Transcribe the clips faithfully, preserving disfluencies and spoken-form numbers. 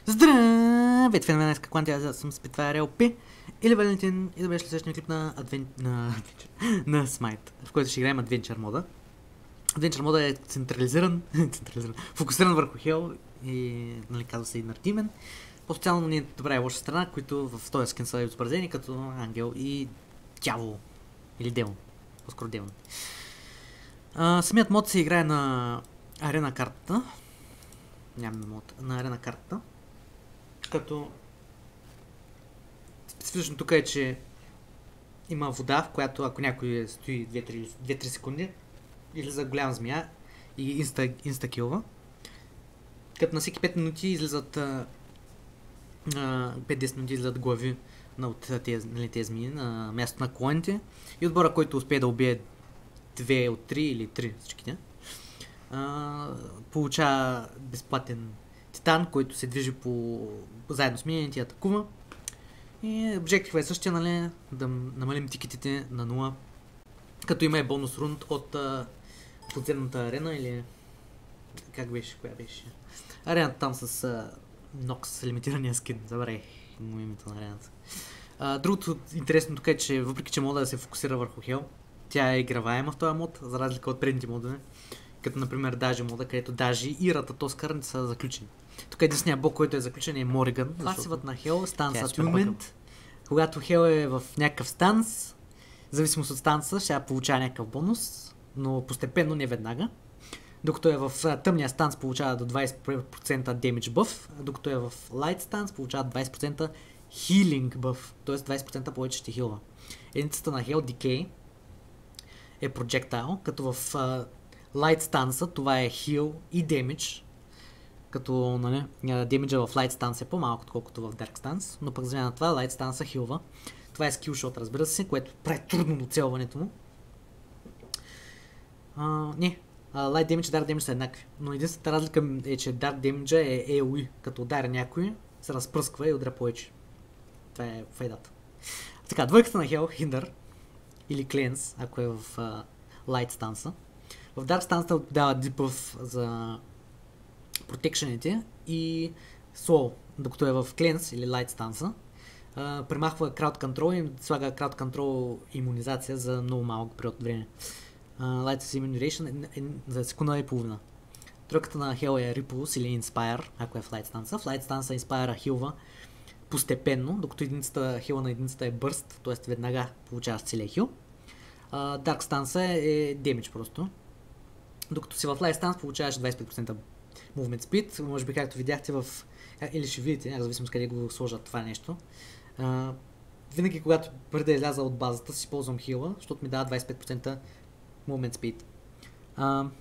Здравейте, феномен, днес каква аз съм Спитфайр ел пи или Валентин и да беше следващия клип на, Advent... на... на Smite, в който ще играем Adventure мода. Adventure мода е централизиран, централизиран, фокусиран върху Hell и, нали, казва се инертимен. По-специално ни е добра и лоша страна, които в този скин са изобразени като ангел и дявол или демон, по-скоро демон. А, самият мод се играе на арена картата. Нямаме мод, на арена картата. Като специфично тук е, че има вода, в която ако някой стои две-три секунди, излиза голяма змия и инста, инстакилва. Като на всеки пет минути излизат а, а, пет-десет минути излизат глави на от тези, нали, тези змии на място на колоните и отбора, който успее да убие две от три или три всичките, а, получава безплатен титан, който се движи по заедно с мините и атакува. И обжектива е същия, нали, да намалим тикетите на нула, като има и бонус рунд от а, подземната арена или как беше, коя беше? Арената там с а, Нокс, лимитирания скин, забравих му името на арената. А, другото интересно тук е, че въпреки че мода да се фокусира върху Hell, тя е играваема в този мод, за разлика от предните модове, като например Даже мода, където Даже и Рататоскър не са заключени. Тук единствения бог, който е заключен е Мориган. Пасивът на Hell, станс Attunement. Когато Hell е в някакъв станс, в зависимост от станса, ще получава някакъв бонус, но постепенно, не веднага. Докато е в тъмния станс, получава до двайсет процента damage buff, докато е в light станс, получава двайсет процента healing buff, т.е. двайсет процента повече ще хилва. Единицата на Hell, Decay, е projectile, като в uh, light станса това е heal и damage, като, нали, демиджа в Light Stance е по-малко, отколкото в Dark Stance, но пък за на това Light Stance хилва. Това е скилшот, разбира се, което прави трудно доцелването му. А, не, а, Light Damage и Dark Damage са еднакви, но единствената разлика е, че Dark Damage е ей о и, като ударя някой, се разпръсква и удря повече. Това е фейдата. Така, двойката на Hell, Hinder или Cleanse, ако е в uh, Light Stance. В Dark Stance дава debuff за протекшените и Slow, докато е в Cleanse или Light Stance, uh, премахва Crowd Control и слага Crowd Control имунизация за много малък период от време. Uh, Light Immunization е, е, за секунда и половина. Тройката на Hell е Repulse или Inspire, ако е в Light Stance. В Light Stance Inspire хилва постепенно, докато единицата хила на единицата е Burst, т.е. веднага получаваш целия хил. Uh, Dark Stance е Damage просто. Докато си в Light Stance получаваш двайсет и пет процента Movement Speed, може би както видяхте в... или ще видите, зависимо с къде го сложат това нещо. Uh, винаги когато преди да изляза от базата си ползвам хила, защото ми дава двайсет и пет процента Movement Speed. Uh,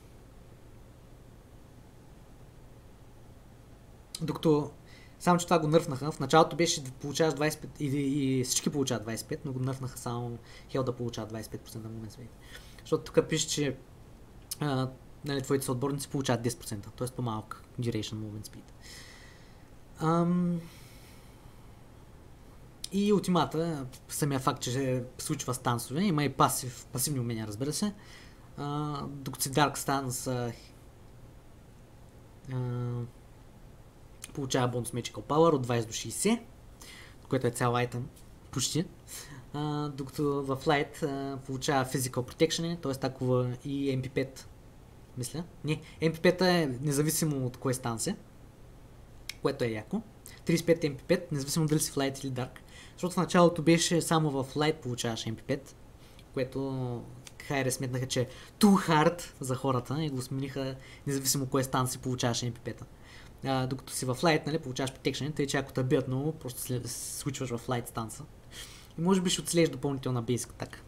докато... Само че това го нърфнаха, в началото беше да получаваш двайсет и пет и, и всички получават двайсет и пет, но го нърфнаха само Hell да получава двайсет и пет процента Movement Speed. Защото тук пише, че uh, нали, твоите съотборници получават десет процента, т.е. по-малък Duration Movement Speed. Ам... И ултимата, самия факт, че се случва стансове, има и пасив, пасивни умения, разбира се. А, докато си Dark Stance а, а, получава бонус Magical Power от двайсет до шейсет, което е цял айтъм, почти. А, докато в Light а, получава Physical Protection, т.е. такова и ем пи пет. Мисля. Не, ем пи пет е независимо от кое станс е, което е яко. трийсет и пет ем пи пет, независимо дали си в Light или Dark. Защото в началото беше само в Light получаваш ем пи пет, което хайре сметнаха, че е too hard за хората и го смениха независимо кое станс си получаваш ем пи пет. А, докато си в Light, нали, получаваш Protection, тъй че ако те бият много, просто се случваш в Light станса. И може би ще оцелееш допълнителна basic атака.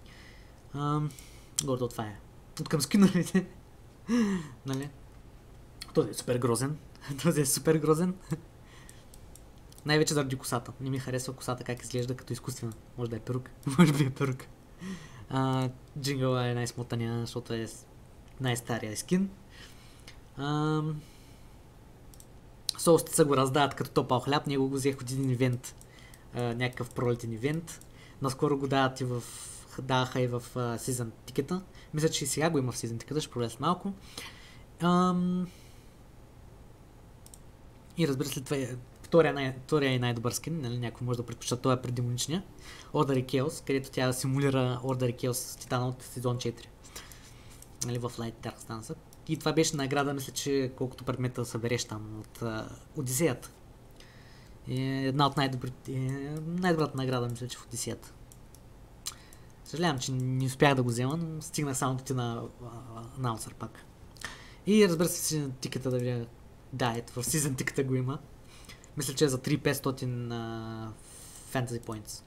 Гордо това е. От към скинерите. Нали? Този е супер грозен. Този е супер грозен. Най-вече заради косата. Не ми харесва косата как изглежда като изкуствена. Може да е перук. Може би е перук. Джингъл е най-смотания, защото е най-стария скин. Солстица го раздават като топъл хляб. Него го взех от един ивент. Uh, някакъв пролетен ивент. Наскоро го дават и в... даваха и в сезън тикета. Мисля, че и сега го има в сезън тикета, ще проверя малко. Um... И разбира се, това е втория, най- втория и най-добър скин, нали, някой може да предпочита това пред демоничния. Order и Chaos, където тя симулира Order и Chaos с Титана от сезон четири. Нали, в Light Dark Stance. И това беше награда, мисля, че колкото предмета събереш там от uh, Одисеята. И една от най-добрите, най-добрата награда, мисля, че в Одисеята. Съжалявам, че не успях да го взема, но стигнах само ти на анаунсър пак. И разбира се, си тиката да видя. Да, ето в Season тиката го има. Мисля, че е за три хиляди и петстотин uh, Fantasy Points.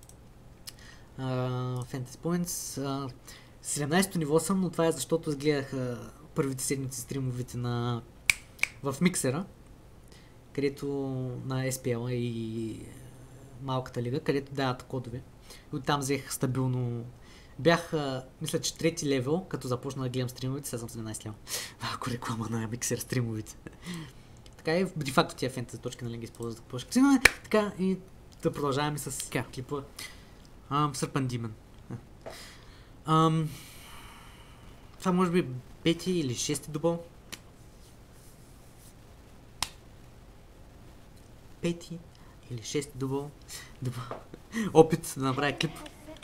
Uh, Fantasy Points. Uh, седемнайсето ниво съм, но това е защото изгледах uh, първите седмици стримовите на в миксера, където на Ес Пи Ел и малката лига, където дават кодове. И оттам взех стабилно. Бях, uh, мисля, че трети левел, като започна да гледам стримовите, сега съм седемнайсет лева. Ако реклама на миксер стримовите. Така и де факто тия фентези точки, нали, ги използват за площа. Така и да продължаваме с така, клипа Serpent Demon. Ам, това може би пети или шести дубъл. Пети или шести дубъл. дубъл. Опит да направя клип.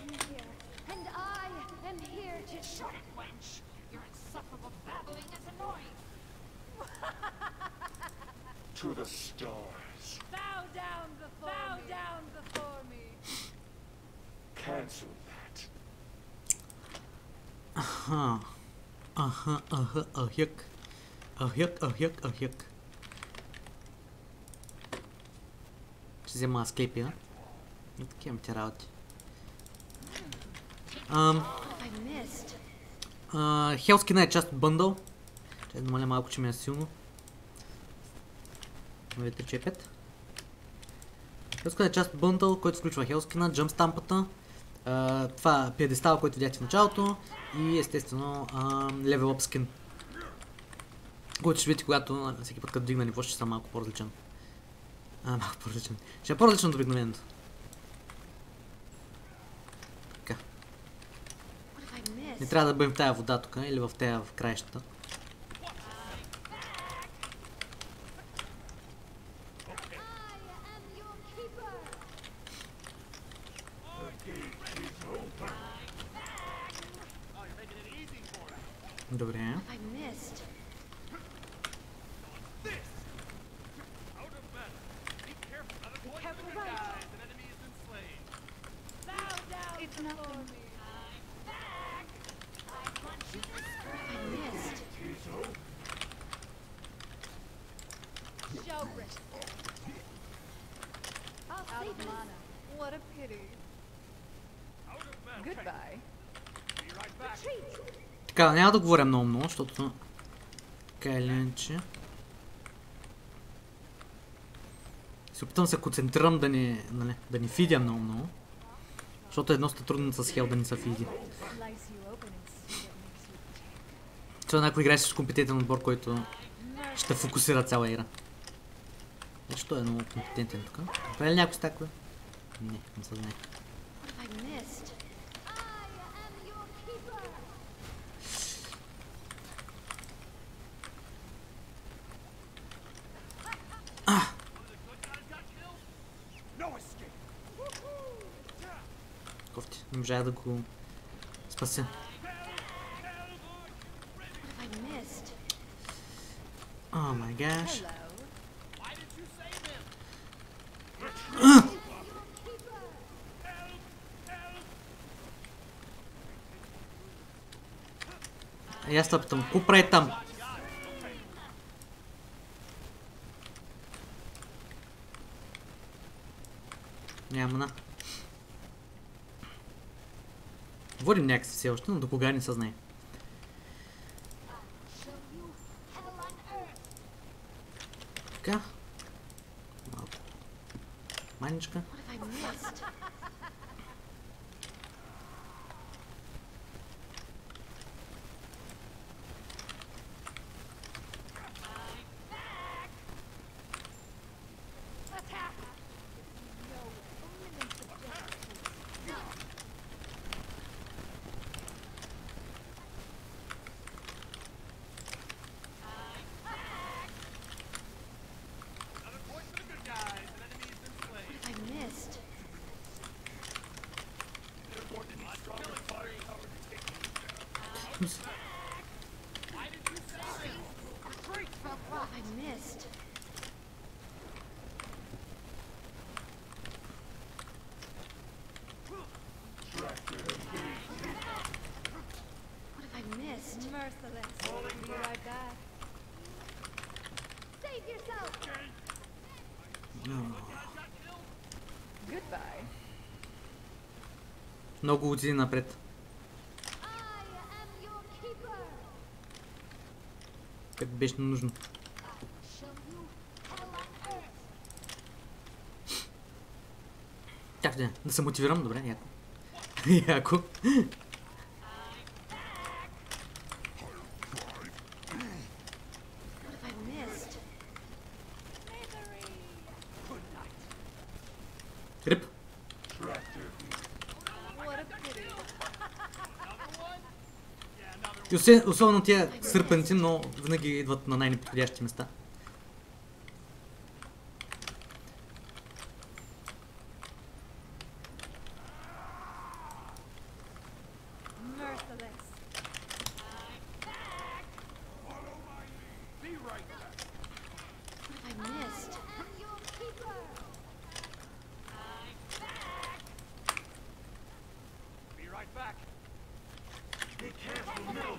To the stars. Bow down before Bow me. down before me. Cancel that. Аха. Аха, аха, ахяк. Ахяк, ахяк, ахяк. Ще взема аз клипи, а? И такива ми те работи. Ам... Хелскина е част от бъндъл. Ще намаля малко, че ми е силно. две, три, четири, пет. Хелскина е част от бъндъл, който включва Хелскина, джъмпстампата, uh, това пиедестал, който видяхте в началото и естествено uh, level up skin, който ще видите, когато всеки път като дигна ниво, ще съм малко по-различен. А, малко по-различен. Ще е по-различен от обикновеното. Така. Не трябва да бъдем в тая вода тук или в тая в краищата. Добре. What a pity. Goodbye. Така, няма да говоря много много, защото така или иначе се опитам се концентрирам да не, нали, да не фидя много много, защото е доста трудно с хел да не се фиди. Това е някой играеш с компетентен отбор, който ще фокусира цяла игра. Значи той е много компетентен тук. Прави ли някой стаква? Не, не се знае. Кофти, не можах да го спася. О май гаш. И аз тъпитам, ко прави там? Няма на. Водим някакси все още, но до кога не съзнае. Така. Малко. Маничка. Връщам се. What have I missed? What have I missed? Merciless. Be right back. Save yourself. Goodbye. Много години напред. I am your keeper. Как беше нужно. Show you hell on earth. Как да, да се мотивирам? Добре, яко. Яко. What have I missed? Рип. What a pity. И освен- особено тия сърпаници, но винаги идват на най-неподходящи места. Merciless. What have I missed? I am your keeper. Be right back. Be careful, middle.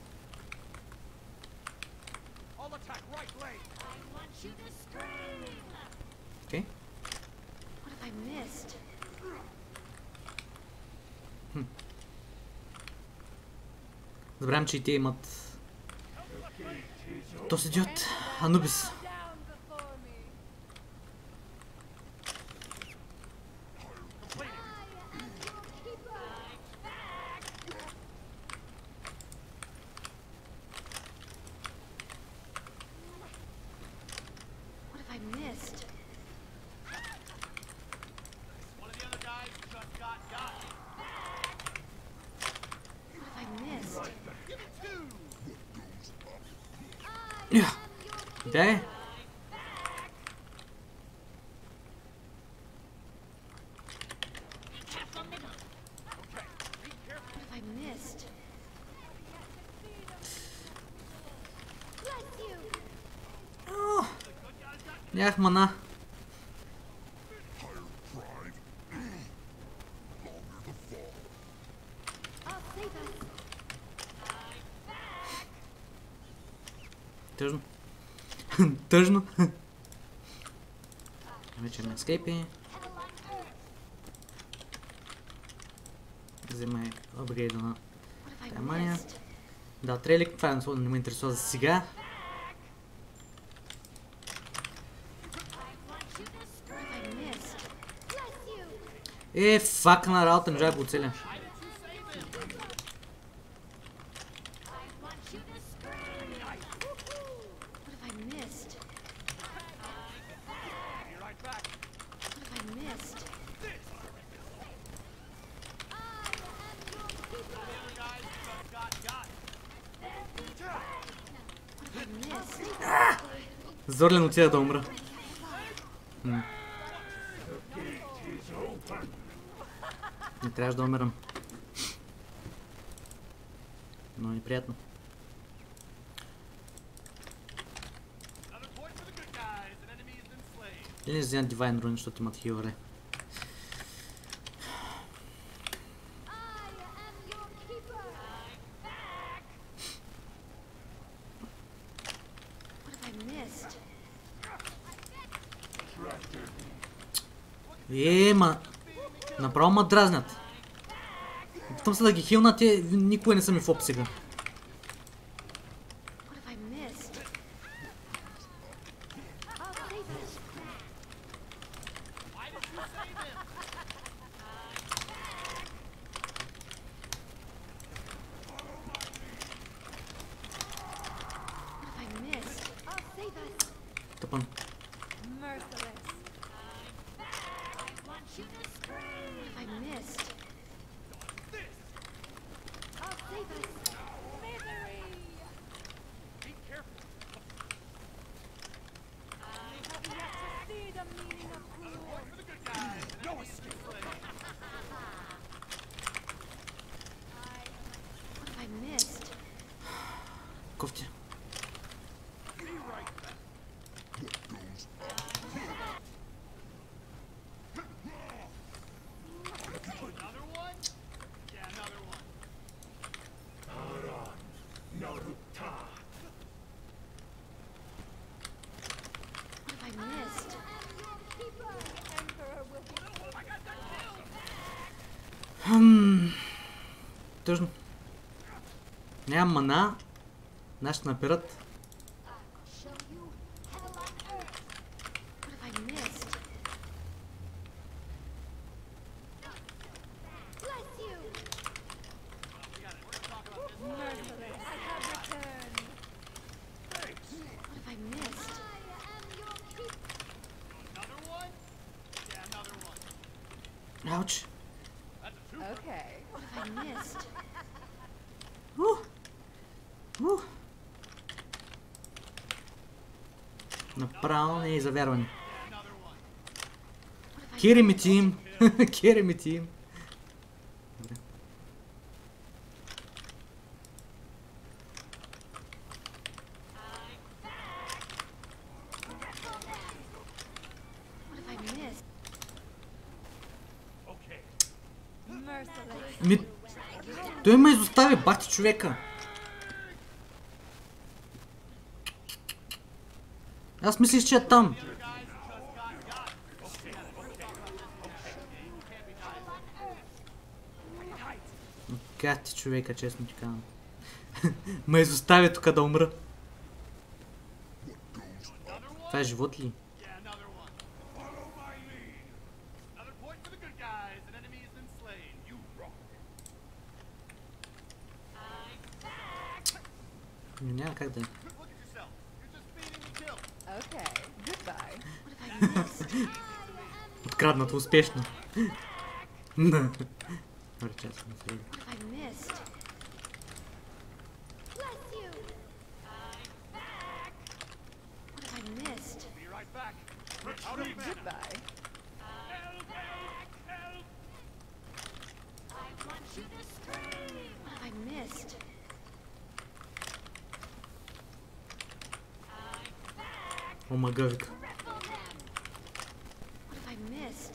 I'll attack right lane. I want you to scream. Окей. What have I missed? Забравям, че и те имат... То седят Анубис. Down before me. I am your keeper. What have I missed? One of the other guys just got got. What have I missed? Give it two. Я. Да е. Okay. Be careful. What have I missed? Bless you. О, нямах мана. I'll save us. Тъжно. Тъжно. Вече на скейпи. Hell on earth. Вземай апгрейда на What have I Таймания. missed? Да, трейлик, това не не ме интересува за сега. What have I missed? Bless you. Е, фак на работа, не можа да го оцеля. I want you to scream. What have I missed? Be right back. What have I missed? Guys just got got. What have I missed? Зорлен отида да умра. М. Не трябваше да умирам. Но неприятно. Another point for the good guys. An enemy has been slain. Или не вземат Divine Rune, защото имат хилъре. I am your keeper. What have I missed? Е, ма... Направо ма дразнят. Опитвам се да ги хилна, те никога не са ми в оп сега. What have I missed? I'll save us. Why did you save him? What have I missed? I'll save us. Тъпан. Merciless. I want you to scream. What have I missed? I'll save us. Misery. Be careful. I have yet to see the meaning of Another cruel. point for the good guys. An enemy has been slain. What have I missed? Кофти. Another one? Yeah, another one. What have I missed? Emperor will be Хм. Тъжно. Нямам мана. Наши ще напират. show you hell on earth. What have I missed? Bless you. Merciless. I have returned. What have I missed? I am your keeper. Another one? Yeah, another one. Ауч. That's a two. Okay. What have I missed? Ух. Ух. Направо не е завярване. Yeah, another one. What have I Кери ми тим. Кери ми тим. Добре. What have I missed? Okay. Merciless. Ми... Той ме изостави, бати човека. Аз мислих, че е там. Как ти човека, честно ти казвам. Ме изостави тук да умра. Това е живот ли? Yeah, another one. Follow my lead. Another point for the good guys. An enemy has been slain. You rock. Но няма как да е. Look at yourself. You're just feeding me kill. Okay. Goodbye. What have I missed? Откраднато успешно. Добре, чакай на сега. What have I missed? Bless you. What have I missed? Be right back. Out of mana. Goodbye. Help! Help! Help! I want you to scream. What have I missed? О, магавик. What have I missed?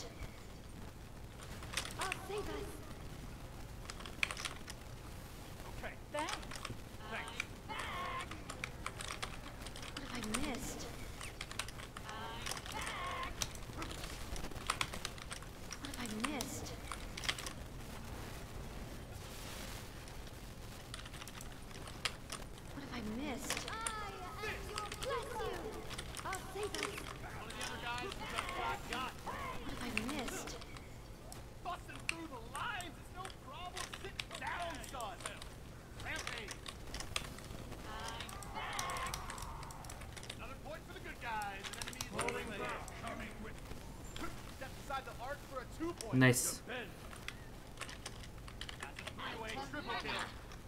I'll save us. Okay. Thanks. Thanks. What have I missed? What have I missed? What have I missed? I am your bless you. I'll save us. One of the other guys just got got. What have I missed? Busting through the lines. It's no problem. Sit down, son. Rampage. Another point for the good guys. An enemy is slain. Coming with. Step aside the arc for a two point. Nice. That's a three-way triple kill.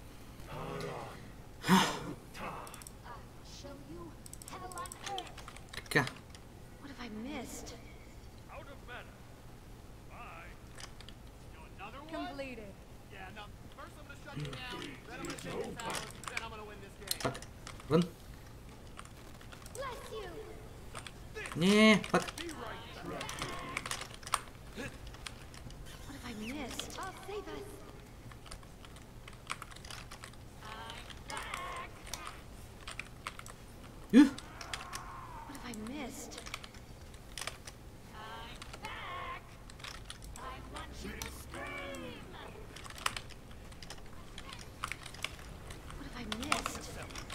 Show you hell on earth. Така. What have I missed? Out of mana. Bye. Go another one? Completed. Yeah, no. First I'm gonna shut you down, then I'm gonna take your towers, then I'm gonna win this game. Пак. Вън. Bless you. Не, пак. Be right back. What have I missed? I'll save us. Ух. What have I missed? I want you to scream. What have I missed?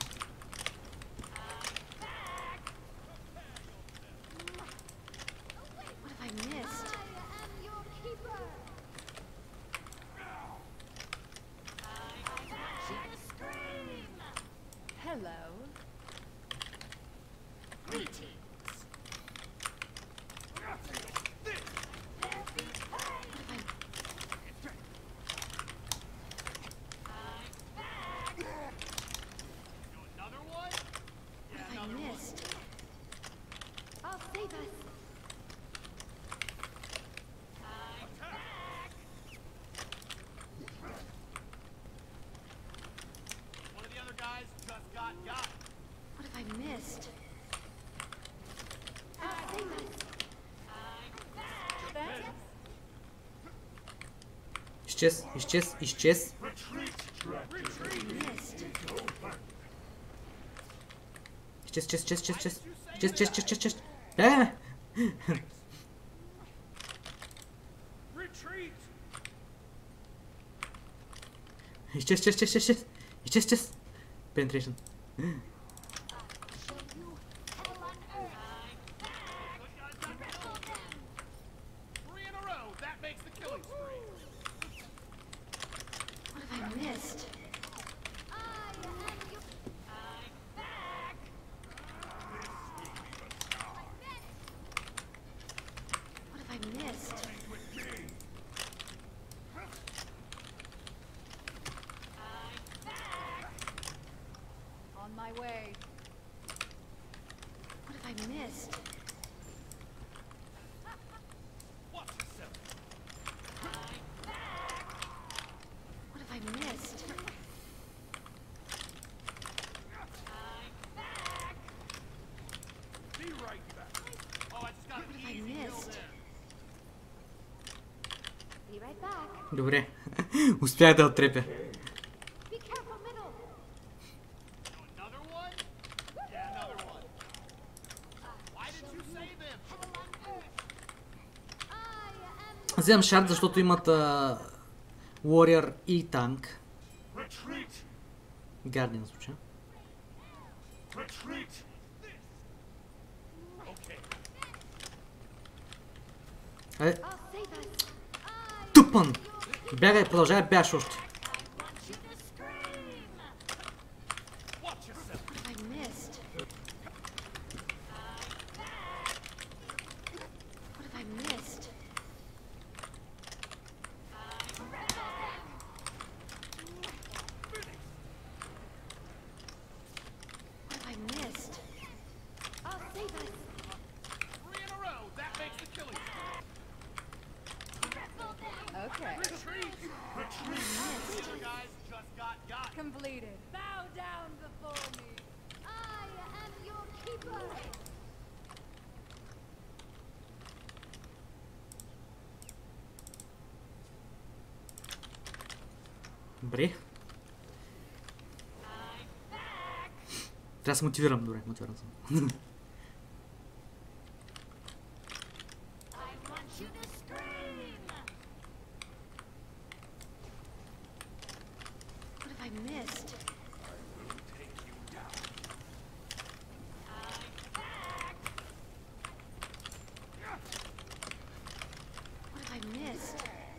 What have I missed? I am your keeper. I want you to scream. Hello. Greetings. Go another one? Yeah, I another one. missed. I'll save us. One of the other guys just got got. What have I missed? Oh, save us. Изчез, изчез, изчез. Missed. Изчез, изчез, изчез, изчез, изчез. Изчез, изчез, изчез, изчез, изчез. Е! Retreat. Изчез, изчез, изчез, изчез. Изчез, изчез. Penetration. Three in a row. That makes the killing spree. What have I missed? What have I missed? On my way. What have I missed? Watch yourself. What have I missed? Be right back. Oh, I just got What an have I easy kill missed? there. Be right back. Добре. Успях да отрепя. Be careful, middle. Another one? Yeah, another one. Why did you save him? Вземам шард, защото имат а, Warrior и танк. Retreat. Guardian в случая. Retreat. Okay. Е, I'll save us. тупан! Бягай, продължай, бягаш още. Watch yourself. What have I missed? What have I missed? What have I missed? I'll save us. Three in a row. That makes the killing spree. Okay. Retreat. Retreat. You guys just got got. Completed. Bow down before me. I am your keeper. Добре. Трябва да се мотивирам, добре, мотивирам съм. I want you to scream. What have I missed? What have I missed?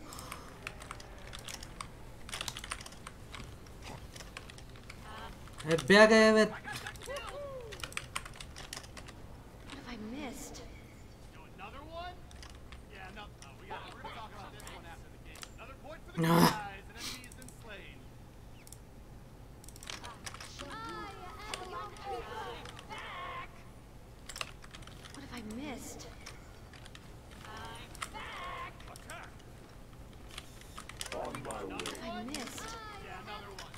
Е, бягай, бе! What have I missed? Do another one? Yeah, no. Oh, we got. We're gonna talk about this one after the game. Another point for the Ah. good guys. An enemy has been slain. What have I missed? Attack. What have I missed? Yeah, another one.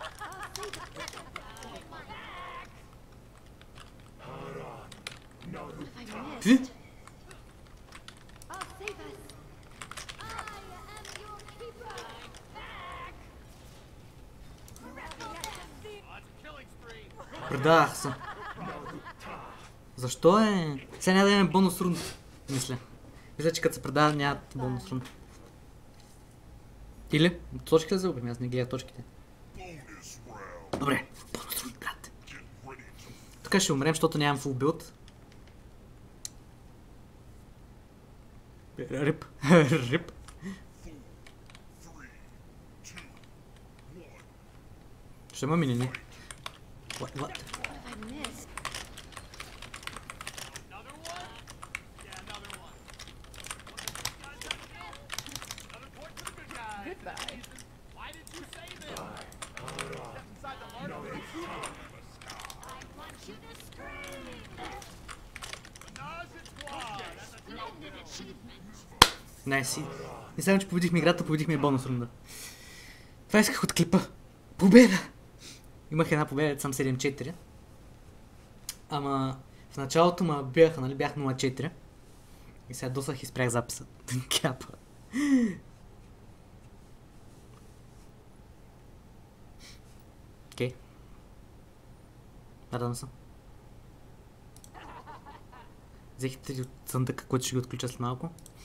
What have I Пи? missed? I'll save us. I am your keeper. Oh, that's a killing spree. Предавах се. Защо е? Сега няма да имаме бонус рунд, мисля. Мисля, че като се предава нямат бонус рунд. Или? Точки ли загубим? Аз не гледах точките. Добре, бонус рунд, брат. Тук ще умрем, защото нямам фул билд. Рип. Рип. Ще има минини. What? What? What have I missed? Another one? Yeah, another one. Another point for the good guys. Goodbye. Why did you save him? Step inside the arc for the good guys. I want you to scream. Menage a trois. That's a Splendid achievement. Найс. Не само, че победихме играта, победихме и бонус рунда. Това исках от клипа. Победа! Имах една победа, съм седем четири. Ама в началото ма бяха, нали, бях нула четири. И сега досах и спрях записа. Кяпа. Окей. Радвам се. Взех три от съндъка, който ще ги отключа след малко.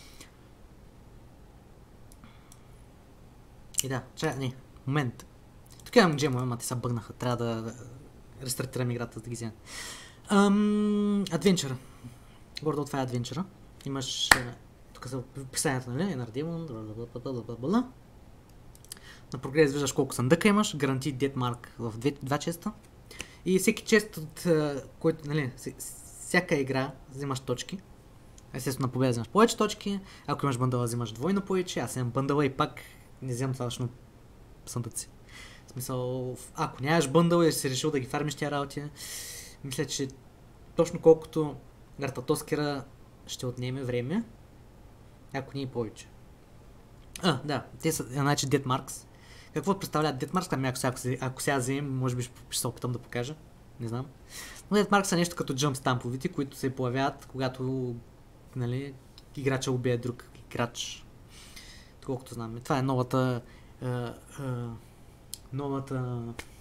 И да, чай, не, момент. Тук имам джемове, ама те са бъгнаха. Трябва да рестартирам играта, за да ги взема. Ам, адвенчъра. Гордо това е адвенчъра. Имаш... Тук са описанието, нали? Енар Демон, бла-бла-бла-бла-бла-бла. На прогрес виждаш колко съндъка имаш. Гаранти Deadmark в две, два честа. И всеки чест, от който, нали, всяка игра взимаш точки. Естествено на победа взимаш повече точки. Ако имаш бъндала, взимаш двойно повече. Аз имам бъндала и пак не вземам достатъчно съндъци. В смисъл, ако нямаш бъндала и си решил да ги фармиш тя работи, мисля, че точно колкото Гартатоскера ще отнеме време, ако не и повече. А, да, те са, значи Deadmarks. Какво представляват Deadmarks? Ами ако сега, ако сега вземем, може би ще се опитам да покажа. Не знам. Но Deadmarks са нещо като jump стамповите, които се появяват, когато, нали, играча убие друг играч. Колкото знам. Това е новата... А, а, новата...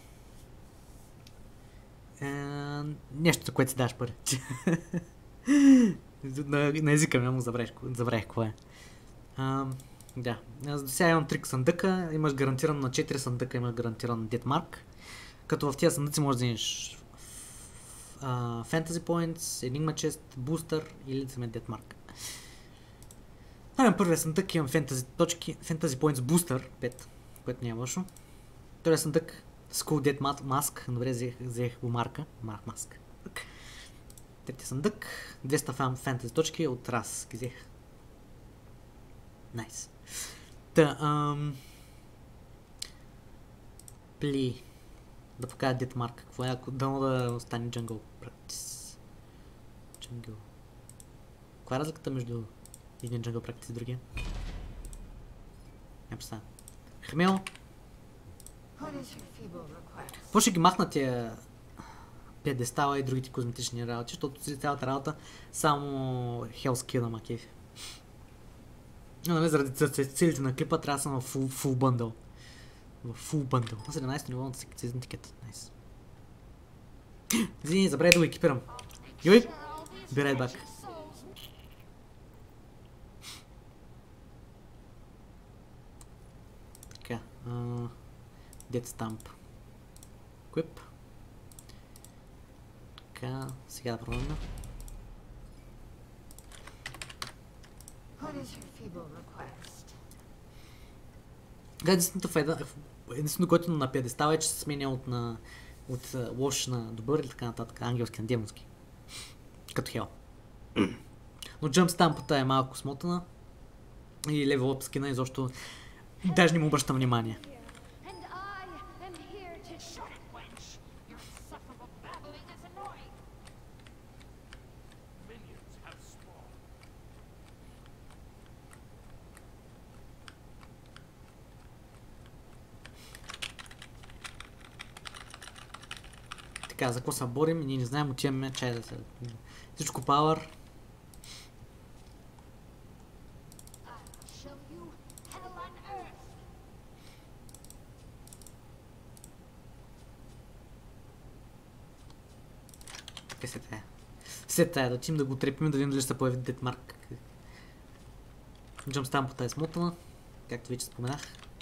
А, нещо, за което си даш пари. на, на езика ми, му забравих, забравих какво е. А, да. Сега имам три съндъка. Имаш гарантирано на четири съндъка, имаш гарантирано Deadmark. Като в тези съндъци можеш да вземеш uh, Fantasy Points, Enigma Chest, Booster или да вземеш Deadmark. На първия съндък имам Fantasy точки, Fantasy Points Booster пет, което не е лошо. Втория съндък Skull Dead Mask, добре взех, взех го марка, марк маск. Третия съндък, двеста Fantasy точки от раз ги взех. Найс. Та, ам... Пли. Да покажа Deadmark. Какво е, ако дано да остане Jungle Practice. Jungle. Каква е разликата между един Jungle Practice и другия? Не представя. Хмел. Какво ще ги махна тия пиедестала и другите козметични работи, защото за цялата работа само Hell's Kill на макефи. Но, нали, заради целите на клипа трябва да съм в full, full bundle. В full bundle. На седемнайсето ниво на сезон тикет. Найс. Извини, забравя да го екипирам. Йой! Be right back. Така. Uh, Dead Stamp. Equip. Така, сега да пробваме. Единственото файда, единственото готино на пиедестала е, че се сменя от, на, от лош на добър или така нататък, ангелски на демонски. Като хел. Но Jump Stamp-та е малко смотана и Level Up скина изобщо даже не му обръщам внимание. Така, за какво се борим? Ние не знаем, отиваме чай да се... Всичко пауър. Така се тая. След тая да отим да го трепим, да видим дали ще се появи Deadmark. Jump Stamp-та е смотана, както вече споменах.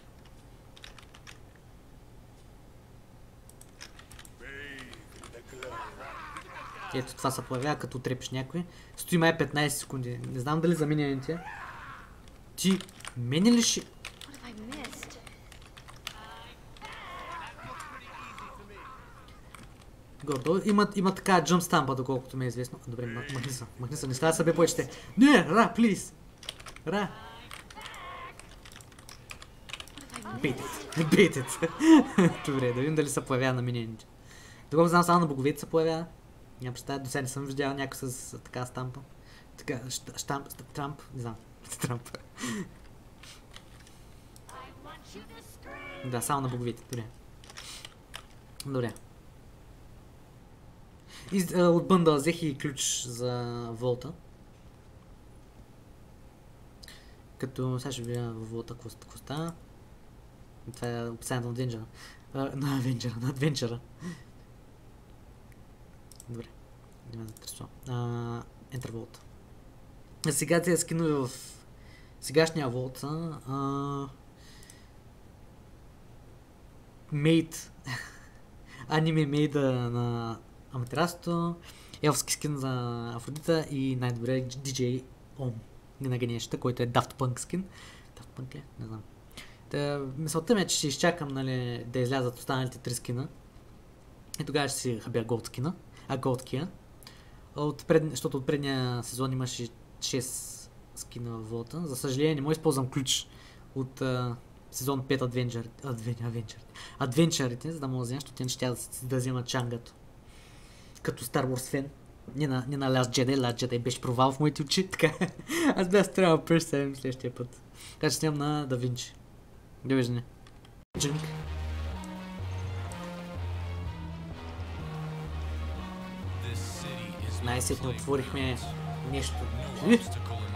Ето това се появява, като трепиш някой. Стои май петнайсет секунди. Не знам дали за минените. Ти мене ли ще... Гордо, има, има така Jump Stamp, доколкото ми е известно. Добре, махни са, махни са, не става да събе повече. Не, Ра, плиз! Ра! Бейтет, бейтет. Добре, да видим дали се появява на минените. Доколко знам, само на боговете се появява. Няма представя, до сега не съм виждал някой с така стампа. Така, штамп, трамп, не знам. Трамп. Да, само на боговете, добре. Добре. И, а, от бъндъла взех и ключ за Волта. Като сега ще видя във Волта какво става. Това е описанието на Адвенчъра. На Адвенчъра, на Адвенчъра. Добре. Не ме заинтересува. Enter Vault. А сега тези скинове в сегашния Vault са Мейд. Аниме мейда на Аматерасото, елфски скин за Афродита и най-добре ди джей Ом на генещата, който е Daft Punk скин. Daft Punk ли? Не знам. Та, мисълта ми е, че ще изчакам, нали, да излязат останалите три скина. И тогава ще си хабя Gold скина, а Gold Kia. От пред... Защото от предния сезон имаше шест скина в Волта. За съжаление не мога да използвам ключ от uh, сезон пет Adventure... Adventure... Adventure-ите, за да мога да взема, защото те ще да, да вземат чангато. Като Star Wars фен. Не на, не на Last Jedi, Last Jedi беше провал в моите очи, така. Аз бях трябва да пресем следващия път. Така че снимам на Da Vinci. Довиждане. Джинк. Най-сетне отворихме нещо.